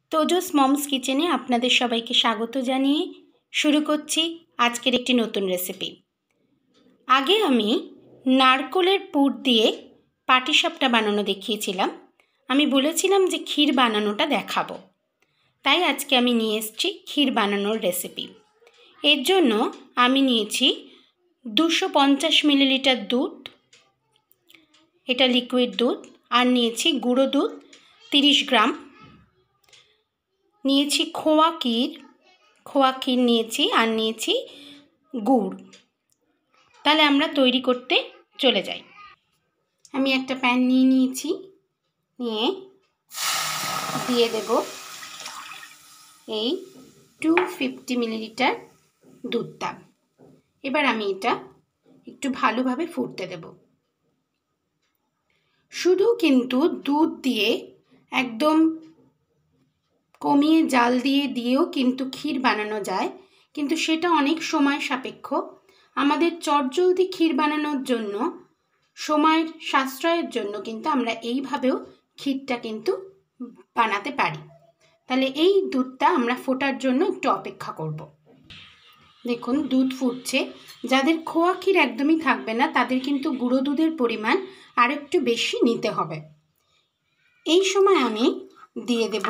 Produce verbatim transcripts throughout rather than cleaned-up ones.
তোজোস moms কিচেনে আপনাদের সবাইকে স্বাগত জানিয়ে শুরু করছি আজকের একটি নতুন রেসিপি। আগে আমি নারকেলের পুর দিয়ে পাটিসাপটা বানানো দেখিয়েছিলাম। আমি বলেছিলাম যে ক্ষীর বানানোটা দেখাবো, তাই আজকে আমি নিয়ে এসেছি ক্ষীর বানানোর রেসিপি। এর জন্য আমি নিয়েছি দুশো পঞ্চাশ মিলিলিটার দুধ, এটা লিকুইড দুধ, আর নিয়েছি গুঁড়ো দুধ তিরিশ গ্রাম, নিয়েছি খোয়া ক্ষীর খোয়া ক্ষীর নিয়েছি, আর নিয়েছি গুড়। তাহলে আমরা তৈরি করতে চলে যাই। আমি একটা প্যান নিয়ে নিয়েছি, নিয়ে দিয়ে দেব এই টু ফিফটি মিলিলিটার দুধটা। এবার আমি এটা একটু ভালোভাবে ফুটতে দেব। শুধু কিন্তু দুধ দিয়ে একদম কমিয়ে জাল দিয়ে দিয়েও কিন্তু ক্ষীর বানানো যায়, কিন্তু সেটা অনেক সময় সাপেক্ষ। আমাদের চটজলদি ক্ষীর বানানোর জন্য, সময়ের সাশ্রয়ের জন্য কিন্তু আমরা এইভাবেও ক্ষীরটা কিন্তু বানাতে পারি। তাহলে এই দুধটা আমরা ফোটার জন্য একটু অপেক্ষা করব। দেখুন দুধ ফুটছে। যাদের খোয়া ক্ষীর একদমই থাকবে না তাদের কিন্তু গুঁড়ো দুধের পরিমাণ আর একটু বেশি নিতে হবে। এই সময় আমি দিয়ে দেব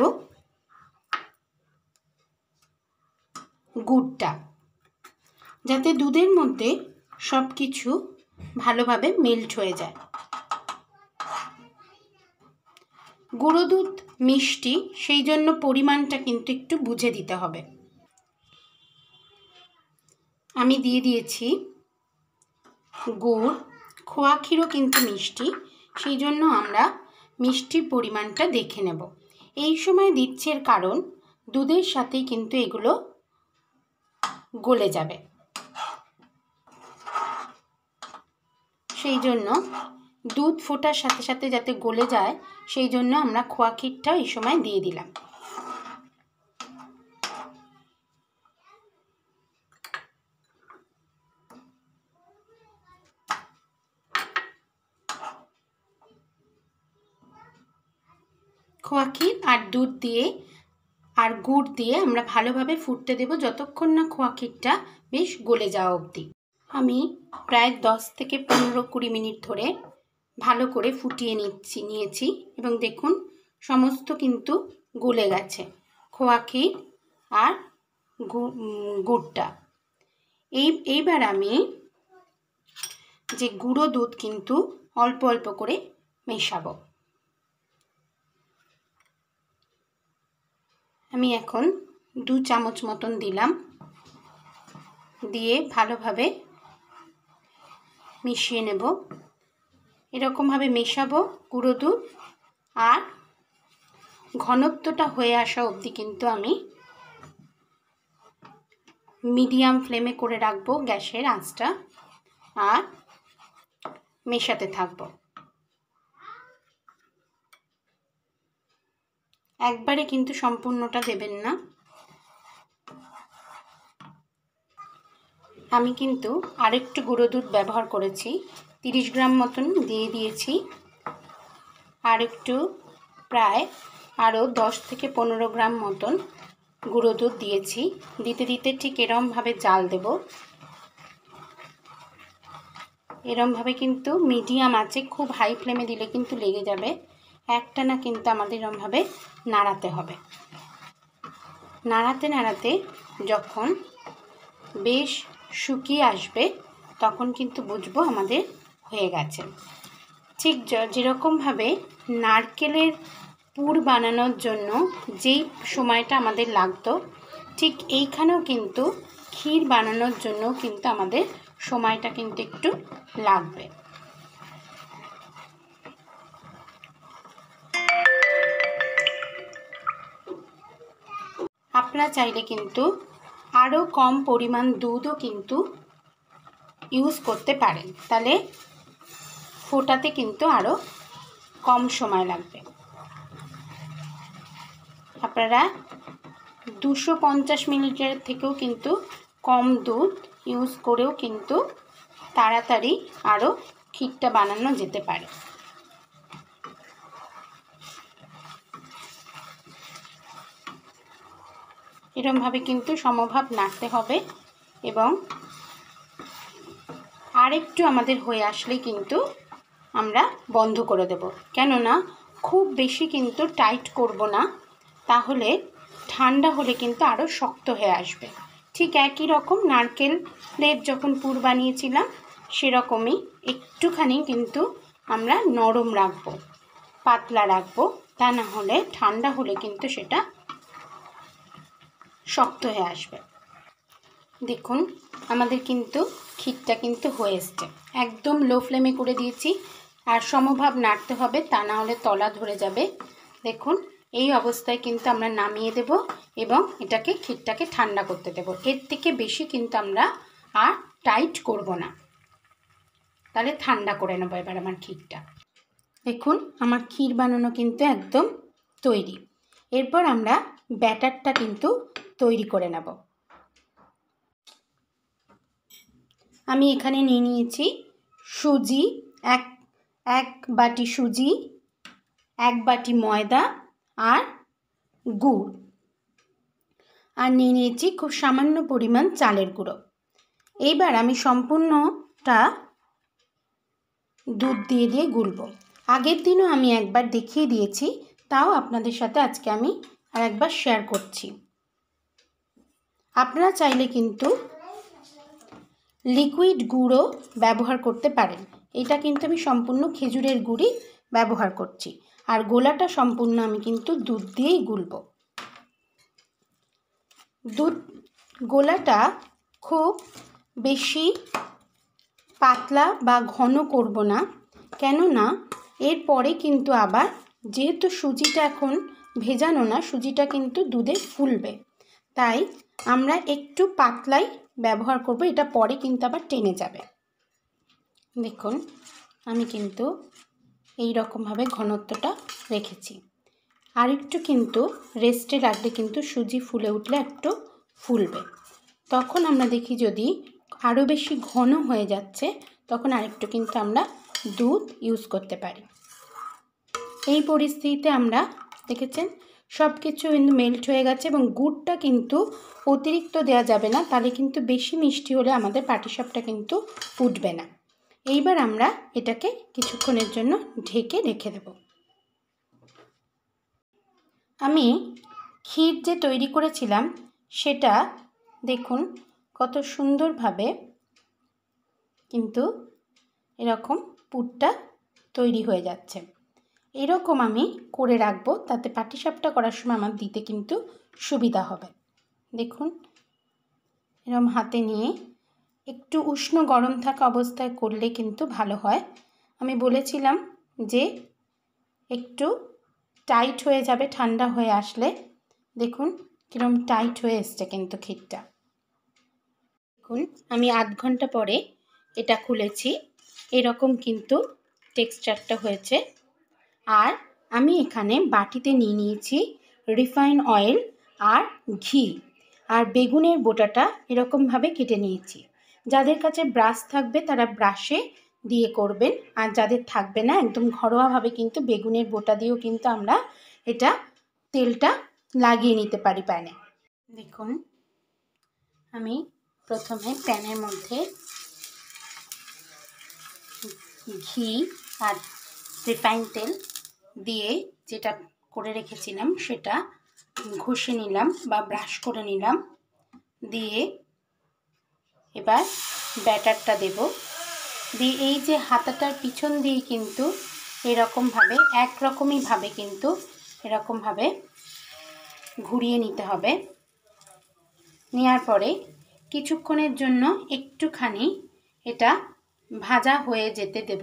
গুড়টা, যাতে দুধের মধ্যে সব কিছু ভালোভাবে মেল্ট হয়ে যায়। গুঁড়ো দুধ মিষ্টি, সেই জন্য পরিমাণটা কিন্তু একটু বুঝে দিতে হবে। আমি দিয়ে দিয়েছি গুড়। খোয়া ক্ষীরও কিন্তু মিষ্টি, সেই জন্য আমরা মিষ্টির পরিমাণটা দেখে নেব। এই সময় দিচ্ছি এর কারণ দুধের সাথেই কিন্তু এগুলো গলে যাবে, সেই জন্য দুধ ফোটার সাথে সাথে যাতে গলে যায় সেই জন্য আমরা খোয়া ক্ষীরটা এই সময় দিয়ে দিলাম। খোয়া ক্ষীর আর দুধ দিয়ে আর গুড় দিয়ে আমরা ভালোভাবে ফুটতে দেব যতক্ষণ না খোয়া ক্ষীরটা বেশ গলে যাওয়া অবধি। আমি প্রায় দশ থেকে পনেরো কুড়ি মিনিট ধরে ভালো করে ফুটিয়ে নিচ্ছি নিয়েছি এবং দেখুন সমস্ত কিন্তু গলে গেছে খোয়া ক্ষীর আর গুড়টা। এই এইবার আমি যে গুঁড়ো দুধ কিন্তু অল্প অল্প করে মেশাবো। আমি এখন দু চামচ মতন দিলাম, দিয়ে ভালোভাবে মিশিয়ে নেব। এরকমভাবে মেশাবো গুঁড়ো দুধ, আর ঘনত্বটা হয়ে আসা অবধি কিন্তু আমি মিডিয়াম ফ্লেমে করে রাখবো গ্যাসের আঁচটা, আর মেশাতে থাকবো। একবারে কিন্তু সম্পূর্ণটা দেবেন না। আমি কিন্তু আরেকটু গুঁড়ো দুধ ব্যবহার করেছি, তিরিশ গ্রাম মতন দিয়ে দিয়েছি। আর একটু প্রায় আরও দশ থেকে পনেরো গ্রাম মতন গুঁড়ো দুধ দিয়েছি। দিতে দিতে ঠিক এরমভাবে জাল দেব। এরমভাবে কিন্তু মিডিয়াম আছে, খুব হাই ফ্লেমে দিলে কিন্তু লেগে যাবে। একটানা কিন্তু আমাদের এরমভাবে নাড়াতে হবে। নাড়াতে নাড়াতে যখন বেশ শুকিয়ে আসবে তখন কিন্তু বুঝবো আমাদের হয়ে গেছে। ঠিক যেরকমভাবে নারকেলের পুর বানানোর জন্য যেই সময়টা আমাদের লাগতো, ঠিক এইখানেও কিন্তু ক্ষীর বানানোর জন্য কিন্তু আমাদের সময়টা কিন্তু একটু লাগবে। আপনারা চাইলে কিন্তু আরও কম পরিমাণ দুধও কিন্তু ইউজ করতে পারেন, তাহলে ফোটাতে কিন্তু আরও কম সময় লাগবে। আপনারা দুশো পঞ্চাশ মিলিলিটার থেকেও কিন্তু কম দুধ ইউজ করেও কিন্তু তাড়াতাড়ি আরও ক্ষীরটা বানানো যেতে পারে। এরকমভাবে কিন্তু সমভাব নাড়তে হবে এবং আরেকটু আমাদের হয়ে আসলে কিন্তু আমরা বন্ধ করে দেব। কেননা খুব বেশি কিন্তু টাইট করব না, তাহলে ঠান্ডা হলে কিন্তু আরও শক্ত হয়ে আসবে। ঠিক একই রকম নারকেলের যখন পুর বানিয়েছিলাম সেরকমই একটুখানি কিন্তু আমরা নরম রাখবো, পাতলা রাখবো, তা না হলে ঠান্ডা হলে কিন্তু সেটা শক্ত হয়ে আসবে। দেখুন আমাদের কিন্তু ক্ষীরটা কিন্তু হয়ে এসছে। একদম লো ফ্লেমে করে দিয়েছি, আর সমভাব নাড়তে হবে, তা না হলে তলা ধরে যাবে। দেখুন এই অবস্থায় কিন্তু আমরা নামিয়ে দেব এবং এটাকে ক্ষীরটাকে ঠান্ডা করতে দেব। এর থেকে বেশি কিন্তু আমরা আর টাইট করব না, তাহলে ঠান্ডা করে নেবো এবার আমার ক্ষীরটা। দেখুন আমার ক্ষীর বানানো কিন্তু একদম তৈরি। এরপর আমরা ব্যাটারটা কিন্তু তৈরি করে নেব। আমি এখানে নিয়ে নিয়েছি সুজি, এক এক বাটি সুজি, এক বাটি ময়দা আর গুড়, আর নিয়ে নিয়েছি খুব সামান্য পরিমাণ চালের গুঁড়ো। এইবার আমি সম্পূর্ণটা দুধ দিয়ে দিয়ে গুলব। আগের দিনও আমি একবার দেখিয়ে দিয়েছি, তাও আপনাদের সাথে আজকে আমি আর একবার শেয়ার করছি। আপনারা চাইলে কিন্তু লিকুইড গুঁড়ো ব্যবহার করতে পারেন। এটা কিন্তু আমি সম্পূর্ণ খেজুরের গুড়ই ব্যবহার করছি, আর গোলাটা সম্পূর্ণ আমি কিন্তু দুধ দিয়েই গুলব। দুধ গোলাটা খুব বেশি পাতলা বা ঘন করব না, কেননা এরপরে কিন্তু আবার যেহেতু সুজিটা এখন ভেজানো না, সুজিটা কিন্তু দুধে ফুলবে, তাই আমরা একটু পাতলাই ব্যবহার করব। এটা পরে কিন্তু আবার টেনে যাবে। দেখুন আমি কিন্তু এই রকমভাবে ঘনত্বটা রেখেছি। আর একটু কিন্তু রেস্টে রাখলে কিন্তু সুজি ফুলে উঠলে একটু ফুলবে। তখন আমরা দেখি যদি আরও বেশি ঘন হয়ে যাচ্ছে, তখন আরেকটু কিন্তু আমরা দুধ ইউজ করতে পারি। এই পরিস্থিতিতে আমরা দেখেছেন সব কিছু কিন্তু মেল্ট হয়ে গেছে, এবং গুড়টা কিন্তু অতিরিক্ত দেওয়া যাবে না, তাহলে কিন্তু বেশি মিষ্টি হলে আমাদের পাটিসাপটা কিন্তু ফুটবে না। এইবার আমরা এটাকে কিছুক্ষণের জন্য ঢেকে রেখে দেব। আমি ক্ষীর যে তৈরি করেছিলাম সেটা দেখুন কত সুন্দরভাবে কিন্তু এরকম পুরটা তৈরি হয়ে যাচ্ছে। এরকম আমি করে রাখবো, তাতে পাটিসাপটা করার সময় আমার দিতে কিন্তু সুবিধা হবে। দেখুন এরকম হাতে নিয়ে একটু উষ্ণ গরম থাকা অবস্থায় করলে কিন্তু ভালো হয়। আমি বলেছিলাম যে একটু টাইট হয়ে যাবে ঠান্ডা হয়ে আসলে। দেখুন কিরকম টাইট হয়ে এসছে কিন্তু ক্ষীরটা। দেখুন আমি আধ ঘন্টা পরে এটা খুলেছি, এরকম কিন্তু টেক্সচারটা হয়েছে। আর আমি এখানে বাটিতে নিয়ে নিয়েছি রিফাইন অয়েল আর ঘি, আর বেগুনের বোটাটা এরকমভাবে কেটে নিয়েছি। যাদের কাছে ব্রাশ থাকবে তারা ব্রাশে দিয়ে করবেন, আর যাদের থাকবে না একদম ঘরোয়াভাবে কিন্তু বেগুনের বোটা দিয়েও কিন্তু আমরা এটা তেলটা লাগিয়ে নিতে পারি প্যানে। দেখুন আমি প্রথমে প্যানের মধ্যে ঘি আর রিফাইন তেল দিয়ে যেটা করে রেখেছিলাম সেটা ঘষে নিলাম বা ব্রাশ করে নিলাম। দিয়ে এবার ব্যাটারটা দেব। দিয়ে এই যে হাতাটার পিছন দিয়ে কিন্তু এরকমভাবে একরকমইভাবে কিন্তু এরকমভাবে ঘুরিয়ে নিতে হবে। নেওয়ার পরে কিছুক্ষণের জন্য একটুখানি এটা ভাজা হয়ে যেতে দেব,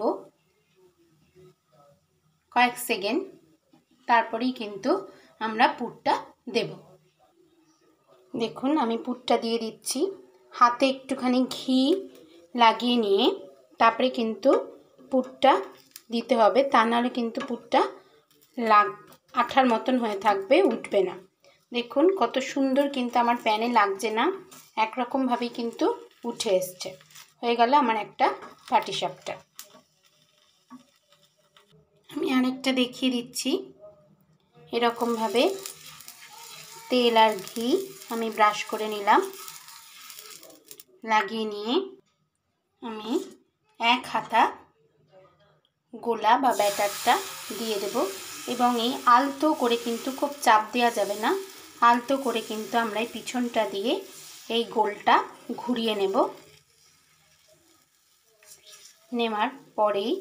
কয়েক সেকেন্ড, তারপরেই কিন্তু আমরা পুরটা দেব। দেখুন আমি পুরটা দিয়ে দিচ্ছি। হাতে একটুখানি ঘি লাগিয়ে নিয়ে তারপরে কিন্তু পুরটা দিতে হবে, তা নাহলে কিন্তু পুরটা লাগ আঠার মতন হয়ে থাকবে, উঠবে না। দেখুন কত সুন্দর কিন্তু আমার প্যানে লাগছে না, একরকমভাবেই কিন্তু উঠে এসছে। হয়ে গেল আমার একটা পাটিসাপটা। আমি আরেকটা দেখিয়ে দিচ্ছি। এরকমভাবে তেল আর ঘি আমি ব্রাশ করে নিলাম। লাগিয়ে নিয়ে আমি এক হাতা গোলা বা ব্যাটারটা দিয়ে দেব এবং এই আলতো করে, কিন্তু খুব চাপ দেওয়া যাবে না, আলতো করে কিন্তু আমরা এই পিছনটা দিয়ে এই গোলটা ঘুরিয়ে নেব। নেওয়ার পরেই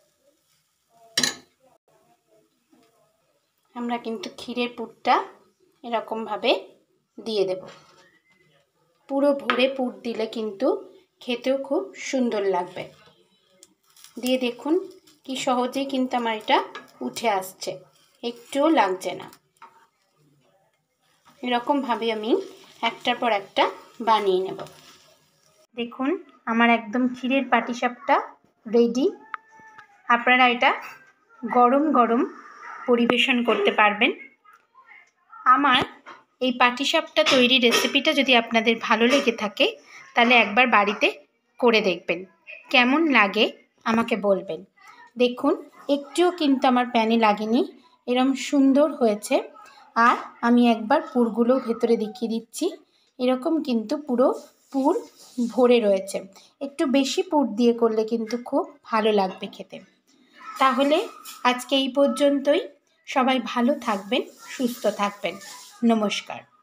আমরা কিন্তু ক্ষীরের পুরটা এরকমভাবে দিয়ে দেব। পুরো ভরে পুর দিলে কিন্তু খেতেও খুব সুন্দর লাগবে। দিয়ে দেখুন কি সহজেই কিন্তু আমার এটা উঠে আসছে, একটুও লাগছে না। এরকমভাবে আমি একটার পর একটা বানিয়ে নেব। দেখুন আমার একদম ক্ষীরের পাটিসাপটা রেডি। আপনারা এটা গরম গরম পরিবেশন করতে পারবেন। আমার এই পাটিসাপটা তৈরির রেসিপিটা যদি আপনাদের ভালো লেগে থাকে তাহলে একবার বাড়িতে করে দেখবেন, কেমন লাগে আমাকে বলবেন। দেখুন একটুও কিন্তু আমার প্যানে লাগেনি, এরকম সুন্দর হয়েছে। আর আমি একবার পুরগুলো ভেতরে দেখিয়ে দিচ্ছি, এরকম কিন্তু পুরো পুর ভরে রয়েছে। একটু বেশি পুর দিয়ে করলে কিন্তু খুব ভালো লাগবে খেতে। তাহলে আজকে এই পর্যন্তই। সবাই ভালো থাকবেন, সুস্থ থাকবেন। নমস্কার।